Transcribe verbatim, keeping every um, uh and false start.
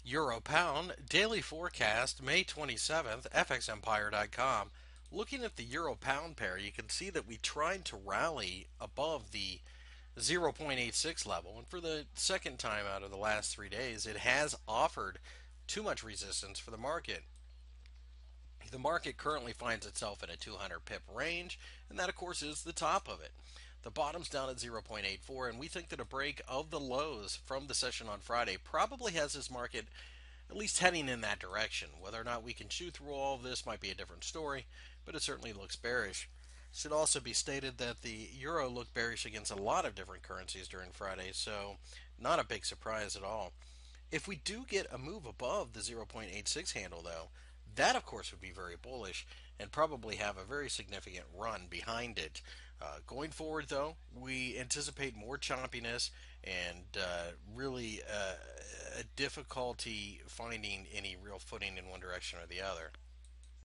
Euro Pound daily forecast May twenty-seventh, f x empire dot com. Looking at the Euro Pound pair, you can see that we tried to rally above the zero point eight six level, and for the second time out of the last three days, it has offered too much resistance for the market. The market currently finds itself in a two hundred pip range, and that, of course, is the top of it. The bottom's down at zero point eight four, and we think that a break of the lows from the session on Friday probably has this market at least heading in that direction. Whether or not we can chew through all of this might be a different story, but it certainly looks bearish. Should also be stated that the euro looked bearish against a lot of different currencies during Friday, so not a big surprise at all. If we do get a move above the zero point eight six handle, though, that of course would be very bullish and probably have a very significant run behind it. Uh, going forward, though, we anticipate more choppiness and uh, really uh, a difficulty finding any real footing in one direction or the other.